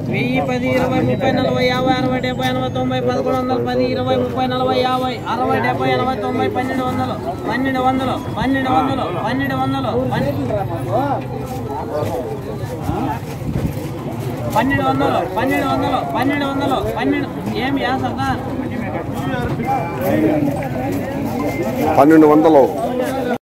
10, 10, 20, 30, 40, 50, 60, 70, 80, 90, 11, 10, 20, 30, 40, 50, 60, 70, 80, 90, 1200 ఏం యా సర్దార్ 1200